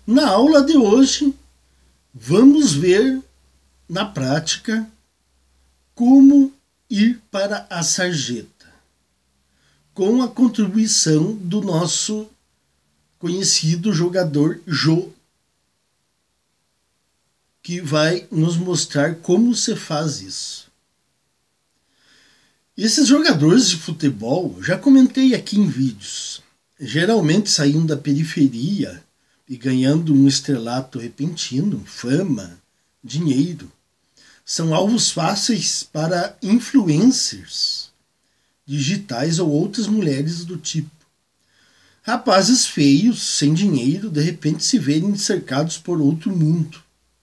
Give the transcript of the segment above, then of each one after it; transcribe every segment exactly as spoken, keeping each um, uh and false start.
Na aula de hoje, vamos ver na prática como ir para a sarjeta, com a contribuição do nosso conhecido jogador Jô, que vai nos mostrar como se faz isso. Esses jogadores de futebol, já comentei aqui em vídeos, geralmente saindo da periferia e ganhando um estrelato repentino, fama, dinheiro, são alvos fáceis para influencers digitais ou outras mulheres do tipo. Rapazes feios, sem dinheiro, de repente se verem cercados por outro mundo.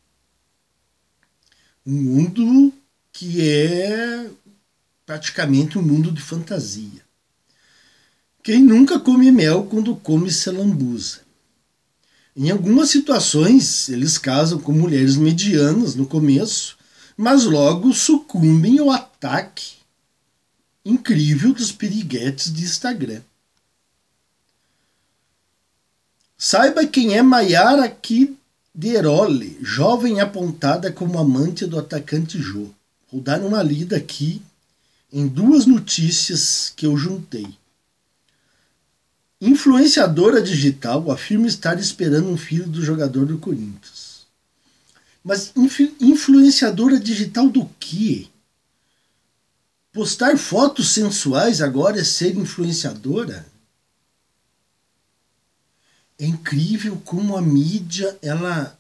Um mundo que é praticamente um mundo de fantasia. Quem nunca come mel quando come se lambuza? Em algumas situações, eles casam com mulheres medianas no começo, mas logo sucumbem ao ataque incrível dos piriguetes de Instagram. Saiba quem é Mayara Kideroli, jovem apontada como amante do atacante Jô. Vou dar uma lida aqui em duas notícias que eu juntei. Influenciadora digital afirma estar esperando um filho do jogador do Corinthians. Mas influenciadora digital do quê? Postar fotos sensuais agora é ser influenciadora? É incrível como a mídia ela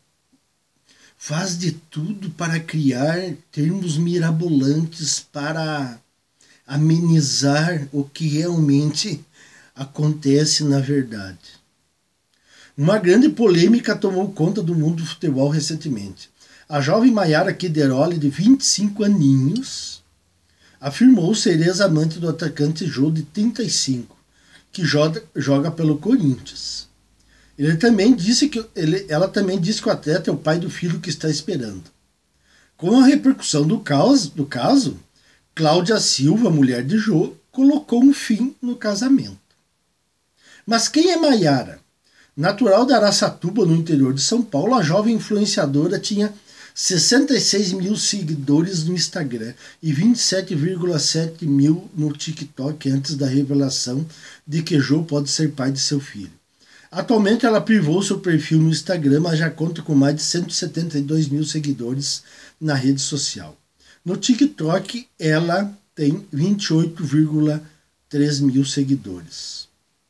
faz de tudo para criar termos mirabolantes para amenizar o que realmente acontece na verdade. Uma grande polêmica tomou conta do mundo do futebol recentemente. A jovem Mayara Kideroli, de vinte e cinco aninhos, afirmou ser ex-amante do atacante Jô, de trinta e cinco, que joga, joga pelo Corinthians. Ele também disse que, ele, ela também disse que o atleta é o pai do filho que está esperando. Com a repercussão do caso, do caso, Cláudia Silva, mulher de Jô, colocou um fim no casamento. Mas quem é Mayara? Natural de Araçatuba, no interior de São Paulo, a jovem influenciadora tinha sessenta e seis mil seguidores no Instagram e vinte e sete vírgula sete mil no TikTok antes da revelação de que Jô pode ser pai de seu filho. Atualmente ela privou seu perfil no Instagram, mas já conta com mais de cento e setenta e dois mil seguidores na rede social. No TikTok ela tem vinte e oito vírgula três mil seguidores.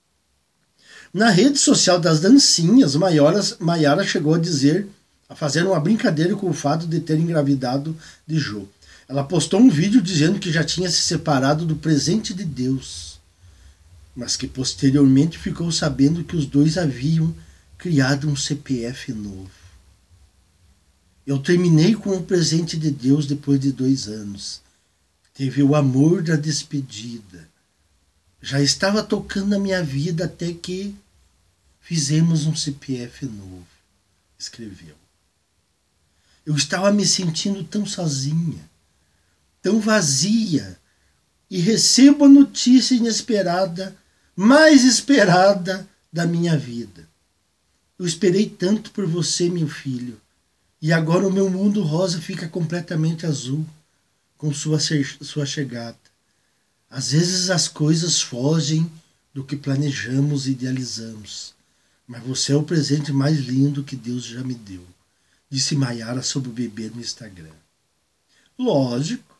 Na rede social das dancinhas, Mayara chegou a dizer, a fazer uma brincadeira com o fato de ter engravidado de Jô. Ela postou um vídeo dizendo que já tinha se separado do presente de Deus, mas que posteriormente ficou sabendo que os dois haviam criado um C P F novo. Eu terminei com o presente de Deus depois de dois anos. Teve o amor da despedida. Já estava tocando a minha vida até que fizemos um C P F novo, escreveu. Eu estava me sentindo tão sozinha, tão vazia, e recebo a notícia inesperada, mais esperada da minha vida. Eu esperei tanto por você, meu filho, e agora o meu mundo rosa fica completamente azul com sua, sua chegada. Às vezes as coisas fogem do que planejamos e idealizamos, mas você é o presente mais lindo que Deus já me deu, disse Mayara sobre o bebê no Instagram. Lógico.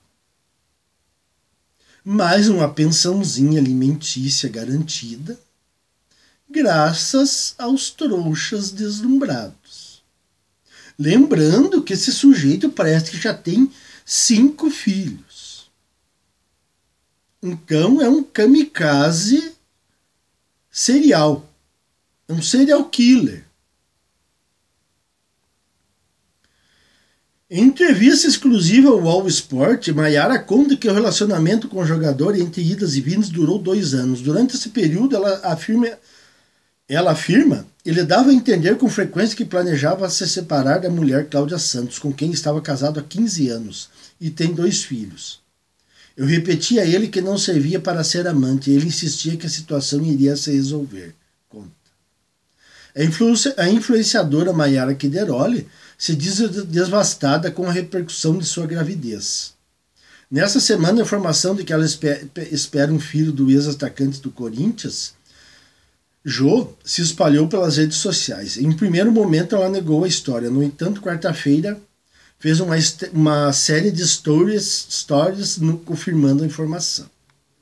Mais uma pensãozinha alimentícia garantida, graças aos trouxas deslumbrados. Lembrando que esse sujeito parece que já tem cinco filhos. Então é um kamikaze serial. É um serial killer. Em entrevista exclusiva ao All Sport, Mayara conta que o relacionamento com o jogador entre idas e vindas durou dois anos. Durante esse período, ela afirma, ela afirma, ele dava a entender com frequência que planejava se separar da mulher Cláudia Santos, com quem estava casado há quinze anos e tem dois filhos. Eu repetia a ele que não servia para ser amante e ele insistia que a situação iria se resolver. Conta. A, influência, a influenciadora Mayara Kideroli se diz devastada com a repercussão de sua gravidez. Nessa semana, a informação de que ela espera um filho do ex-atacante do Corinthians, Jô, se espalhou pelas redes sociais. Em um primeiro momento, ela negou a história. No entanto, quarta-feira, fez uma, uma série de stories, stories no, confirmando a informação.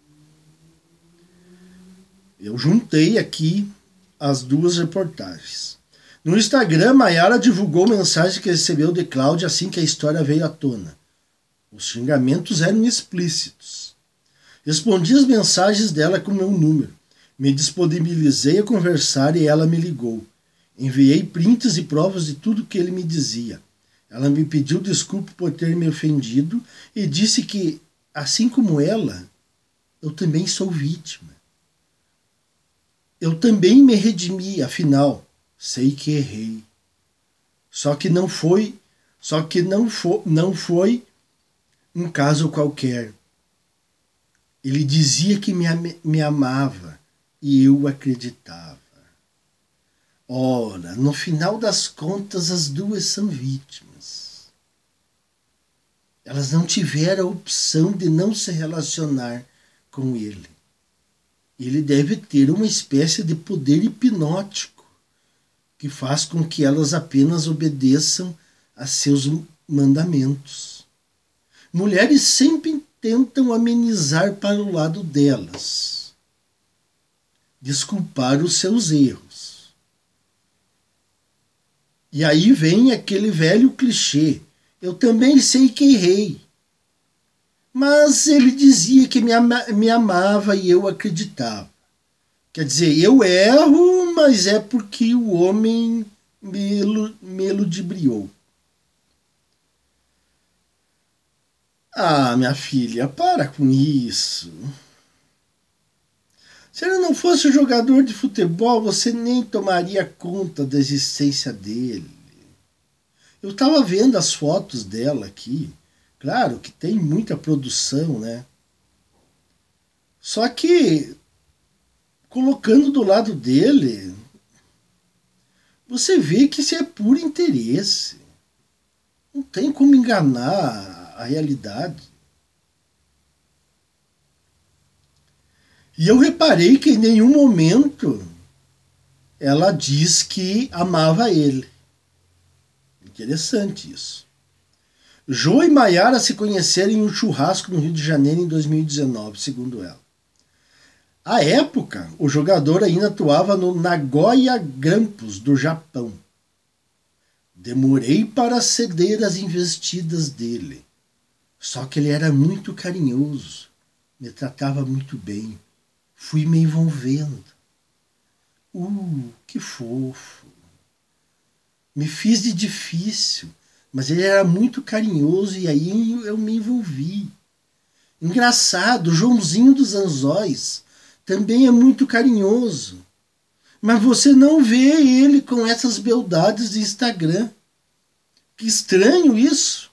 Eu juntei aqui as duas reportagens. No Instagram, Mayara divulgou mensagem que recebeu de Cláudia assim que a história veio à tona. Os xingamentos eram explícitos. Respondi as mensagens dela com meu número. Me disponibilizei a conversar e ela me ligou. Enviei prints e provas de tudo que ele me dizia. Ela me pediu desculpa por ter me ofendido e disse que, assim como ela, eu também sou vítima. Eu também me redimi, afinal, sei que errei. Só que não foi, só que não foi, não foi um caso qualquer. Ele dizia que me, me amava e eu acreditava. Ora, no final das contas, as duas são vítimas. Elas não tiveram a opção de não se relacionar com ele. Ele deve ter uma espécie de poder hipnótico que faz com que elas apenas obedeçam a seus mandamentos. Mulheres sempre tentam amenizar para o lado delas, desculpar os seus erros. E aí vem aquele velho clichê: eu também sei que errei. Mas ele dizia que me, ama, me amava e eu acreditava. Quer dizer, eu erro, mas é porque o homem me, me ludibriou. Ah, minha filha, para com isso. Se ele não fosse jogador de futebol, você nem tomaria conta da existência dele. Eu estava vendo as fotos dela aqui. Claro que tem muita produção, né? Só que, colocando do lado dele, você vê que isso é puro interesse. Não tem como enganar a realidade. E eu reparei que em nenhum momento ela diz que amava ele. Interessante isso. Jô e Mayara se conheceram em um churrasco no Rio de Janeiro em dois mil e dezenove, segundo ela. À época, o jogador ainda atuava no Nagoya Grampus, do Japão. Demorei para ceder às investidas dele. Só que ele era muito carinhoso, me tratava muito bem. Fui me envolvendo. Uh, que fofo. Me fiz de difícil. Mas ele era muito carinhoso e aí eu me envolvi. Engraçado, o Joãozinho dos Anzóis também é muito carinhoso. Mas você não vê ele com essas beldades de Instagram. Que estranho isso.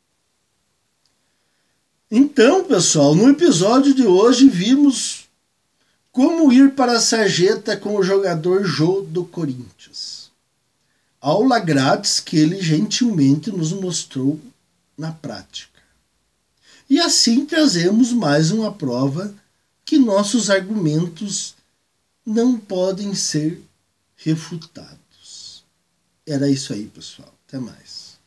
Então, pessoal, no episódio de hoje vimos como ir para a sarjeta com o jogador Jô do Corinthians. Aula grátis que ele gentilmente nos mostrou na prática. E assim trazemos mais uma prova que nossos argumentos não podem ser refutados. Era isso aí, pessoal. Até mais.